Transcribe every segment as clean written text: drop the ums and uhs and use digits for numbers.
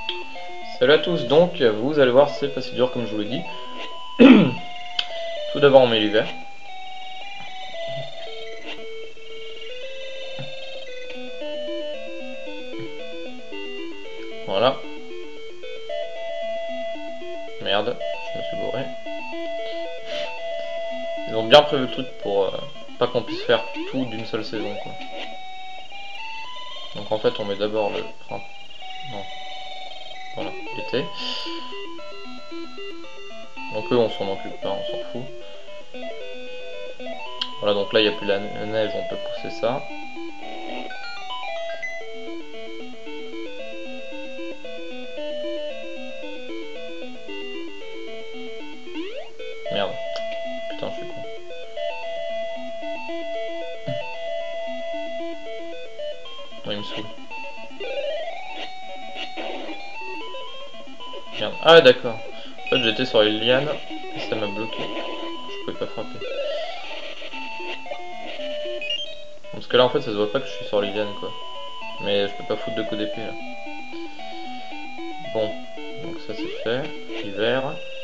Salut à tous, donc vous allez voir c'est pas si dur comme je vous l'ai dit. Tout d'abord on met l'hiver. Voilà. Merde, je me suis bourré. Ils ont bien prévu le truc pour pas qu'on puisse faire tout d'une seule saison quoi. Donc en fait on met d'abord le printemps. Non. Voilà, été. Donc eux on s'en occupe pas, on s'en fout. Voilà, donc là il n'y a plus la neige, on peut pousser ça. Merde. Putain, je suis con. Non, il me saoule. Merde. Ah ouais, d'accord. En fait j'étais sur les lianes et ça m'a bloqué. Je pouvais pas frapper. Parce que là en fait ça se voit pas que je suis sur les lianes quoi. Mais je peux pas foutre de coup d'épée là. Bon, donc ça c'est fait. Hiver.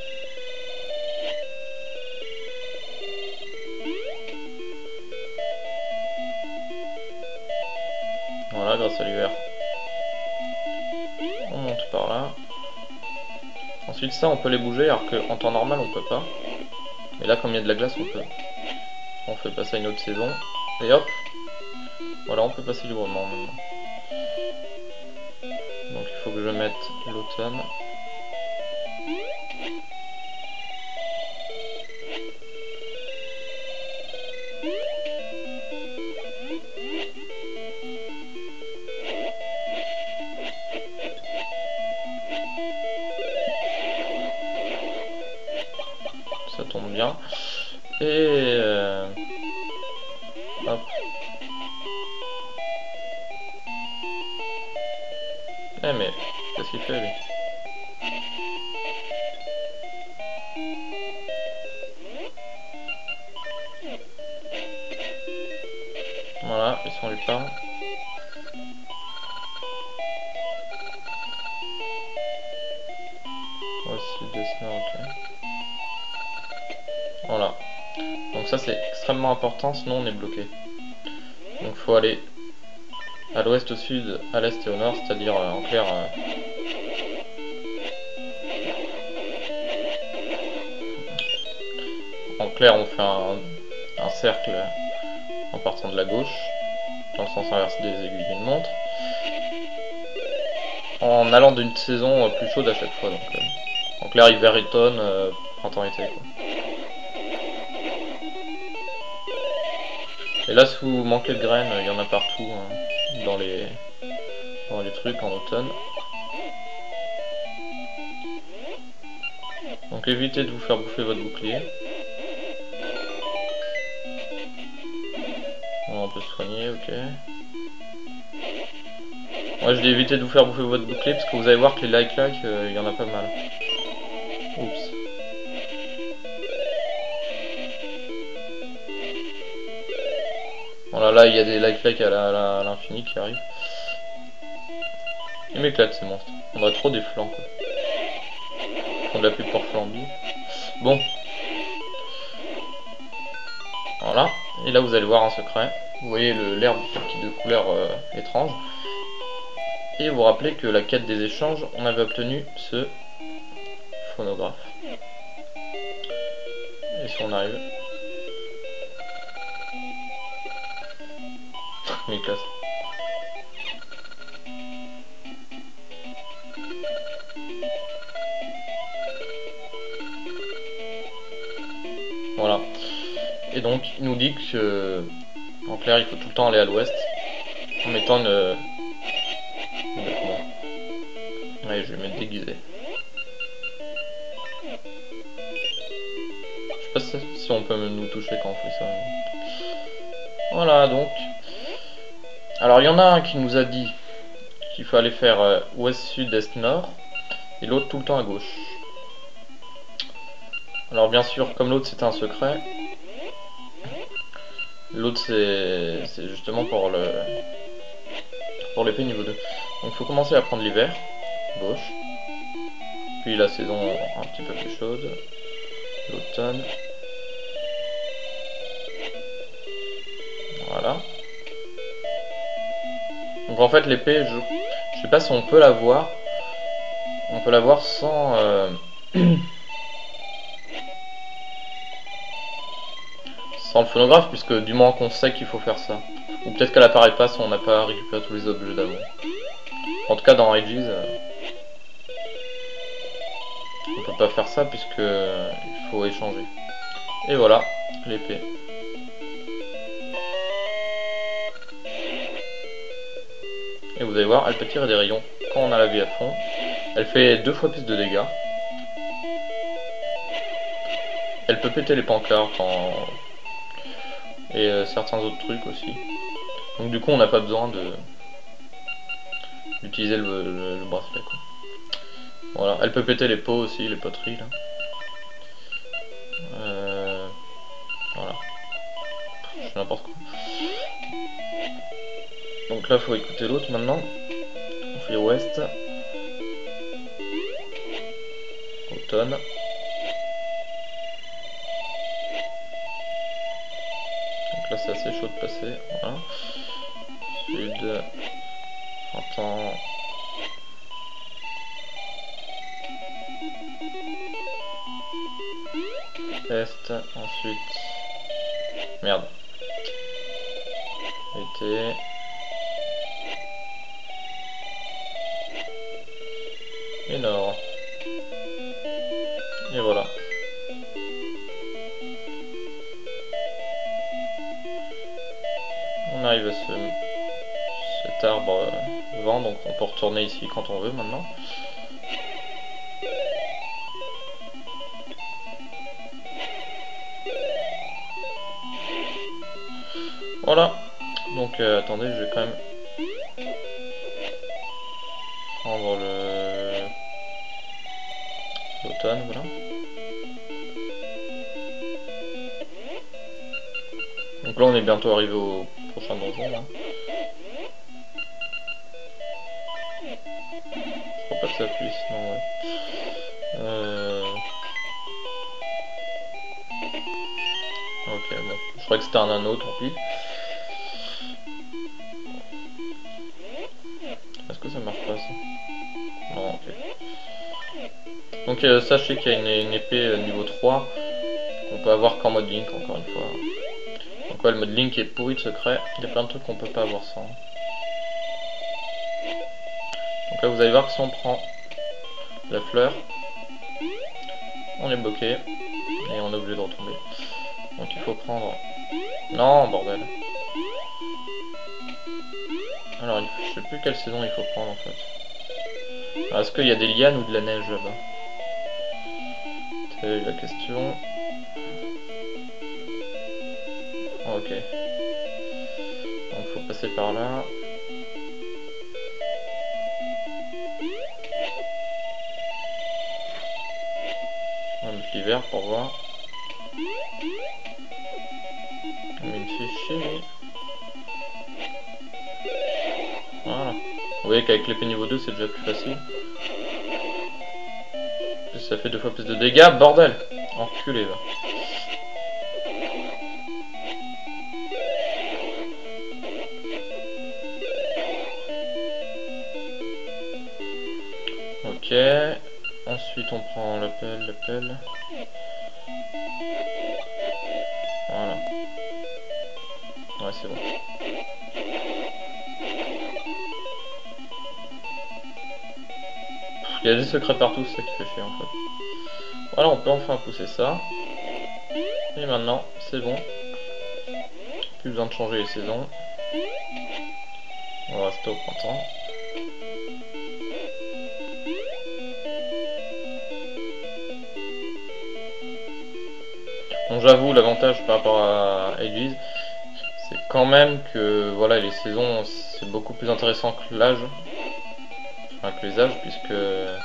Voilà, grâce à l'hiver. On monte par là. Ensuite ça on peut les bouger alors qu'en temps normal on peut pas. Mais là comme il y a de la glace on peut. On fait passer à une autre saison. Et hop. Voilà, on peut passer librement maintenant. Donc il faut que je mette l'automne. Ça tombe bien. Et hop. Eh mais qu'est-ce qu'il fait lui? Voilà, ils sont les parents. Voici Desna, ok. Voilà. Donc ça c'est extrêmement important, sinon on est bloqué. Donc faut aller à l'ouest, au sud, à l'est et au nord, c'est-à-dire en clair... En clair on fait un cercle en partant de la gauche, dans le sens inverse des aiguilles d'une montre, en allant d'une saison plus chaude à chaque fois. Donc, en clair hiver, automne, printemps, été quoi. Et là si vous manquez de graines, il y en a partout hein, dans les trucs en automne. Donc évitez de vous faire bouffer votre bouclier. On peut se soigner, ok. Moi je dis éviter de vous faire bouffer votre bouclier parce que vous allez voir que les like il y en a pas mal. Oups. Voilà, là il y a des like à l'infini qui arrivent. Ils m'éclatent ces monstres. On aurait trop des flancs quoi. Ils font de la pub pour Flamby. Bon. Voilà. Et là vous allez voir un secret. Vous voyez l'herbe qui est de couleur étrange. Et vous rappelez que la quête des échanges, on avait obtenu ce phonographe. Et si on arrive... Mais classe. Voilà. Et donc il nous dit que en clair il faut tout le temps aller à l'ouest en mettant une... Allez, je vais mettre déguisé. Je sais pas si on peut nous toucher quand on fait ça. Voilà donc. Alors il y en a un qui nous a dit qu'il fallait faire ouest, sud, est, nord. Et l'autre tout le temps à gauche. Alors bien sûr, comme l'autre c'était un secret, l'autre c'est justement pour l'épée niveau 2. Donc il faut commencer à prendre l'hiver. gauche. Puis la saison un petit peu plus chaude, l'automne. Voilà. Donc en fait l'épée, je sais pas si on peut la voir. On peut la voir sans sans le phonographe, puisque du moment qu'on sait qu'il faut faire ça. Ou peut-être qu'elle apparaît pas si on n'a pas récupéré tous les objets d'avant. En tout cas dans Ages, on peut pas faire ça puisque il faut échanger. Et voilà, l'épée. Et vous allez voir, elle peut tirer des rayons quand on a la vie à fond. Elle fait 2 fois plus de dégâts. Elle peut péter les pancartes et certains autres trucs aussi. Donc du coup on n'a pas besoin d'utiliser le bracelet, quoi. Voilà, elle peut péter les pots aussi, les poteries là. Voilà. C'est n'importe quoi. Donc là faut écouter l'autre maintenant. On fait ouest. Automne. Donc là c'est assez chaud de passer. Voilà. Sud. Printemps. Est. Ensuite. Merde. Été. Et nord. Et voilà. On arrive à cet arbre vent, donc on peut retourner ici quand on veut maintenant. Voilà. Donc attendez, je vais quand même prendre l'automne, voilà. Donc là on est bientôt arrivé au prochain donjon là. Je crois pas que ça puisse, non ouais. Ok bon, je croyais que c'était un anneau, tant pis. Est-ce que ça marche pas ça? Non, ok. Donc sachez qu'il y a une épée niveau 3 qu'on peut avoir qu'en mode Link, encore une fois. Donc ouais, le mode Link est pourri de secret, il y a plein de trucs qu'on peut pas avoir sans. Donc là vous allez voir que si on prend la fleur, on est bloqué et on est obligé de retomber. Donc il faut prendre... Non, bordel. Alors je sais plus quelle saison il faut prendre en fait. Est-ce qu'il y a des lianes ou de la neige là-bas? C'est la question. Ok. Donc faut passer par là. On va mettre l'hiver pour voir. Mais il me fait chier. Voilà. Vous voyez qu'avec l'épée niveau 2 c'est déjà plus facile. Ça fait 2 fois plus de dégâts, bordel! Enculé va. Ok. Ensuite on prend la pelle. Voilà. Ouais c'est bon. Il y a des secrets partout, c'est ça qui fait chier en fait. Voilà, on peut enfin pousser ça. Et maintenant, c'est bon. Plus besoin de changer les saisons. On va rester au printemps. Bon, j'avoue, l'avantage par rapport à Ages, c'est quand même que voilà, les saisons, c'est beaucoup plus intéressant que l'âge. Enfin, que les âges, puisque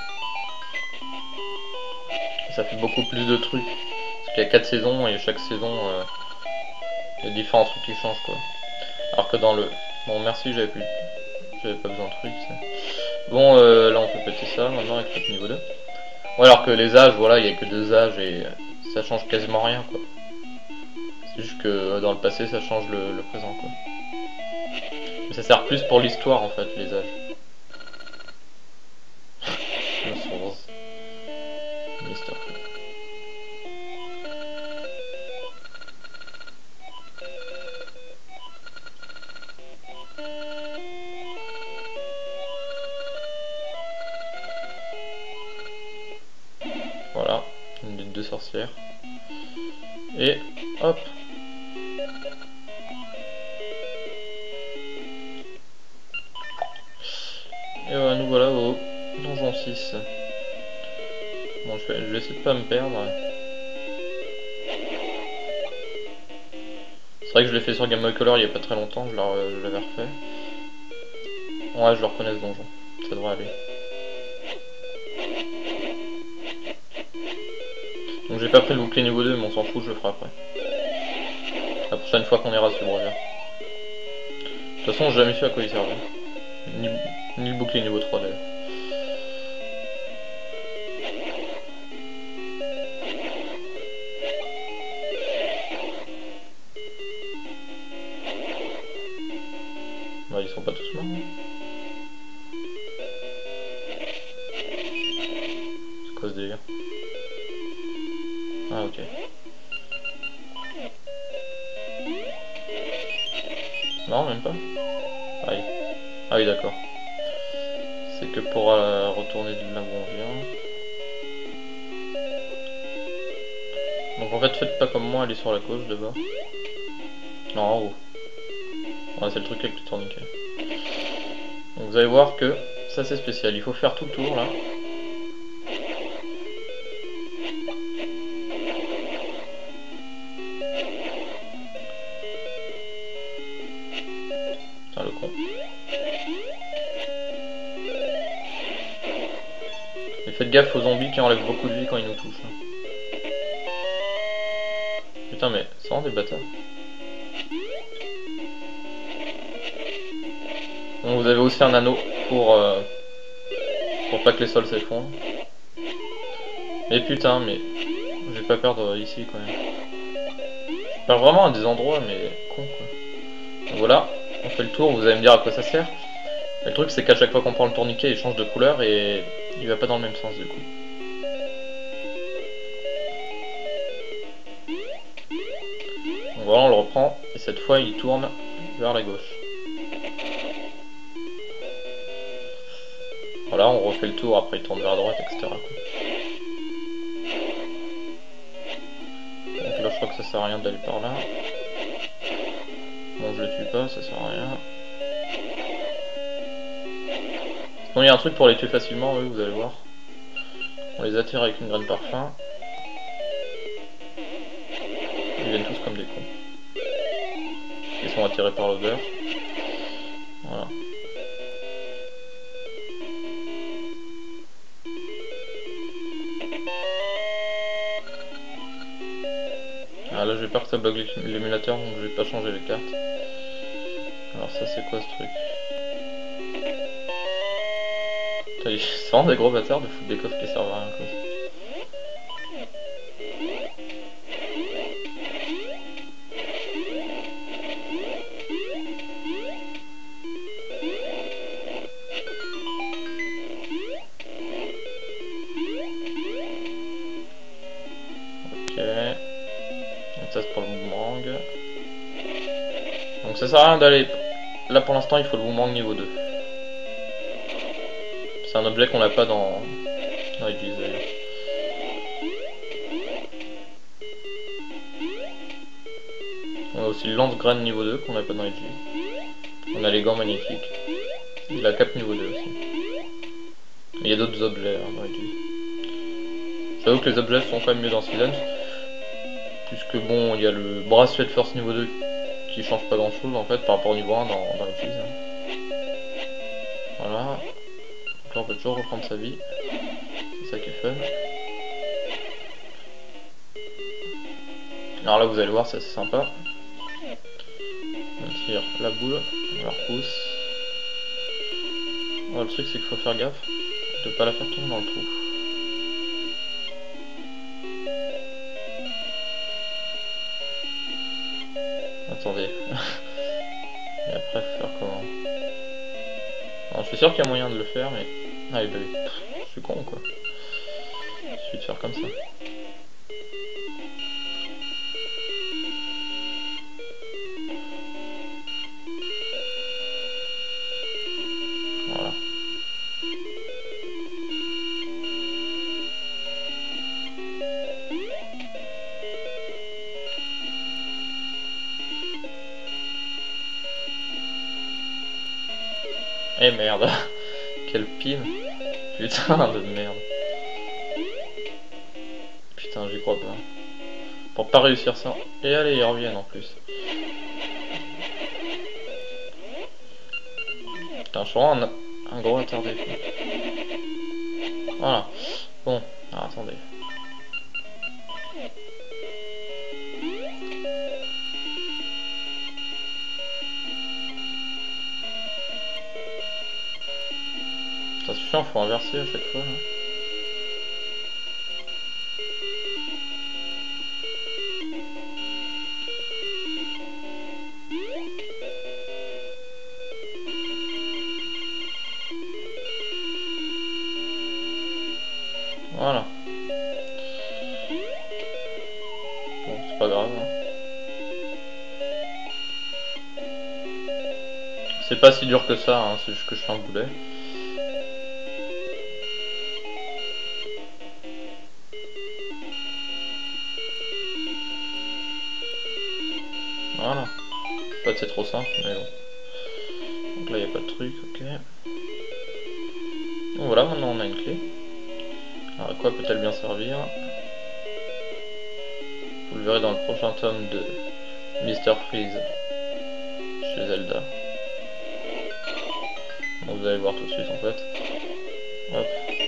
ça fait beaucoup plus de trucs. Parce qu'il y a 4 saisons et chaque saison, il y a différents trucs qui changent quoi. Alors que dans le... Bon merci, j'avais pas besoin de trucs. Bon là on peut péter adapter ça maintenant avec le niveau 2. Ouais, alors que les âges, voilà, il n'y a que 2 âges et ça change quasiment rien quoi. C'est juste que dans le passé ça change le présent quoi. Mais ça sert plus pour l'histoire en fait, les âges. Mister. Voilà, une lutte de sorcière. Et hop. Et voilà, nous voilà au donjon 6. Bon, je vais essayer de pas me perdre. C'est vrai que je l'ai fait sur Game Boy Color il y a pas très longtemps, je l'avais refait. Ouais, je le reconnais ce donjon, ça devrait aller. Donc j'ai pas pris le bouclier niveau 2, mais on s'en fout, je le ferai après. La prochaine fois qu'on ira sur le brevet. De toute façon, j'ai jamais su à quoi il servait. Ni le bouclier niveau 3 d'ailleurs. Bah, ils sont pas tous morts. C'est quoi ce délire? Ah, ok. Non, même pas. Aïe. Ah oui, d'accord. C'est que pour retourner de là où on vient. Donc en fait, faites pas comme moi, allez sur la gauche d'abord. Non, en haut. Ouais, c'est le truc avec le tourniquet. Donc vous allez voir que ça c'est spécial. Il faut faire tout le tour là. Putain, le con. Et faites gaffe aux zombies qui enlèvent beaucoup de vie quand ils nous touchent. Putain, mais c'est vraiment des bâtards. Donc vous avez aussi un anneau pour pas que les sols s'effondrent. Mais putain, mais je vais pas perdre ici quand même. Je perds vraiment à des endroits, mais con quoi. Donc voilà, on fait le tour, vous allez me dire à quoi ça sert. Mais le truc c'est qu'à chaque fois qu'on prend le tourniquet, il change de couleur et il va pas dans le même sens du coup. Donc voilà, on le reprend et cette fois il tourne vers la gauche. Voilà, on refait le tour, après il tourne vers la droite, etc. Donc là je crois que ça sert à rien d'aller par là. Bon, je le tue pas, ça sert à rien. Sinon il y a un truc pour les tuer facilement, eux, vous allez voir. On les attire avec une graine parfum. Ils viennent tous comme des cons. Ils sont attirés par l'odeur. Voilà. Ah là j'ai peur que ça bug l'émulateur, donc je vais pas changer les cartes. Alors ça c'est quoi ce truc? C'est vraiment des gros bâtards de foutre des coffres qui servent à rien quoi. Donc ça c'est pour le boomerang. Donc ça sert à rien d'aller... Là pour l'instant il faut le boomerang niveau 2. C'est un objet qu'on n'a pas dans l'église d'ailleurs. On a aussi le lance-graine niveau 2 qu'on n'a pas dans l'église. On a les gants magnifiques. Et la cape niveau 2 aussi. Mais il y a d'autres objets hein, dans l'église. J'avoue que les objets sont quand même mieux dans Seasons. Puisque bon, il y a le bracelet de force niveau 2 qui change pas grand chose en fait par rapport au niveau 1 dans l'église. Voilà. Donc là on peut toujours reprendre sa vie. C'est ça qui est fun. Alors là vous allez voir, c'est assez sympa. On tire la boule, on la repousse. Alors, le truc c'est qu'il faut faire gaffe. de pas la faire tomber dans le trou. Attendez. Et après faire comment? Alors, je suis sûr qu'il y a moyen de le faire, mais... Ah, bah oui. Je suis con, quoi. Il suffit de faire comme ça. Voilà. Eh merde. Quel pin. Putain de merde. Putain, j'y crois pas. Pour pas réussir ça. Et allez, ils reviennent en plus. Putain, je suis vraiment un gros attardé. Quoi. Voilà. Bon, alors, attendez. Ça suffit, il faut inverser à chaque fois. Là. Voilà. Bon, c'est pas grave. Hein. C'est pas si dur que ça, hein, c'est juste que je fais un boulet. Voilà. En fait, c'est trop simple, mais bon. Donc là, il n'y a pas de truc, ok. Donc voilà, maintenant on a une clé. Alors, à quoi peut-elle bien servir? Vous le verrez dans le prochain tome de Mr. Freeze chez Zelda. Donc vous allez voir tout de suite en fait. Hop.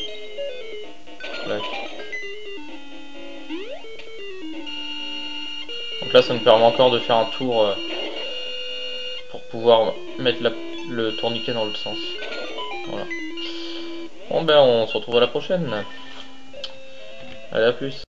Clac. Donc là ça nous permet encore de faire un tour pour pouvoir mettre le tourniquet dans l'autre sens. Voilà. Bon ben on se retrouve à la prochaine. Allez, à plus.